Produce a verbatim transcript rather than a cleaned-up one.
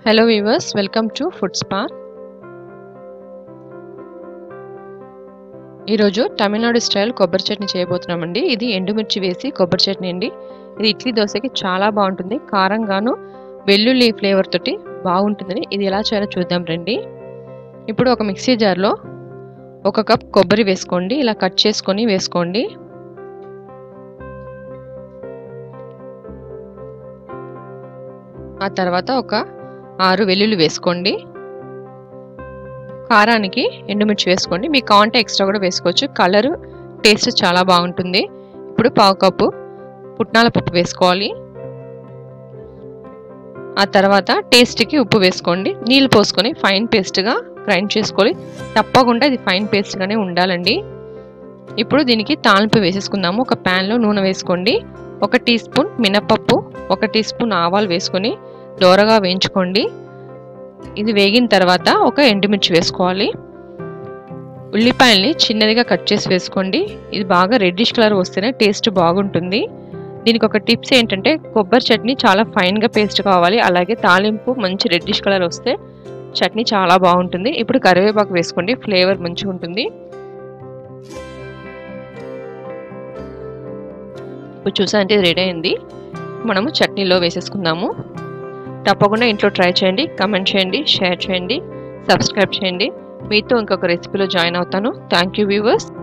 Hello viewers, welcome to food spa. ఈరోజు Tamil Nadu style కొబ్బరి చట్నీ చేయబోతున్నామండి. ఇది ఎండుమిర్చి వేసి కొబ్బరి చట్నీ అండి. ఇది ఇడ్లీ దోశకి చాలా బాగుంటుంది. కారంగాను వెల్లుల్లి ఫ్లేవర్ తోటి బాగుంటుందని ఇది ఎలా చేయాలో చూద్దాం రండి. ఇప్పుడు ఒక మిక్సీ జార్లో ఒక కప్ కొబ్బరి వేసుకోండి. ఇలా కట్ చేసుకొని వేసుకోండి. ఆ తర్వాత ఒక ఆరు వెల్లుల్లి వేసుకోండి. కారానికి ఎండుమిర్చి వేసుకోండి. మీకు కావాలంటే ఎక్స్ట్రా కూడా వేసుకోవచ్చు. కలర్ టేస్ట్ చాలా బాగుంటుంది. ఇప్పుడు పావు కప్పు పుట్నాల పప్పు వేసుకోవాలి. ఆ తర్వాత టేస్ట్కి ఉప్పు వేసుకోండి. నీళ్ళు పోసుకొని ఫైన్ పేస్ట్గా గ్రైండ్ చేసుకోవాలి. తప్పకుండా ఇది ఫైన్ పేస్ట్గానే ఉండాలండి. ఇప్పుడు దీనికి తాలింపు వేసేసుకుందాము. ఒక ప్యాన్లో నూనె వేసుకోండి. ఒక టీ స్పూన్ మినపప్పు, ఒక టీ స్పూన్ ఆవాలు వేసుకొని దోరగా వేయించుకోండి. ఇది వేగిన తర్వాత ఒక ఎండుమిర్చి వేసుకోవాలి. ఉల్లిపాయల్ని చిన్నదిగా కట్ చేసి వేసుకోండి. ఇది బాగా రెడ్డిష్ కలర్ వస్తేనే టేస్ట్ బాగుంటుంది. దీనికి ఒక టిప్స్ ఏంటంటే కొబ్బరి చట్నీ చాలా ఫైన్గా పేస్ట్ కావాలి. అలాగే తాలింపు మంచి రెడ్డిష్ కలర్ వస్తే చట్నీ చాలా బాగుంటుంది. ఇప్పుడు కరివేపాకు వేసుకోండి, ఫ్లేవర్ మంచిగా ఉంటుంది. ఇప్పుడు చూసారంటే ఇది రెడీ అయింది. మనము చట్నీలో వేసేసుకుందాము. తప్పకుండా ఇంట్లో ట్రై చేయండి, కమెంట్ చేయండి, షేర్ చేయండి, సబ్స్క్రైబ్ చేయండి. మీతో ఇంకొక రెసిపీలో జాయిన్ అవుతాను. Thank you viewers.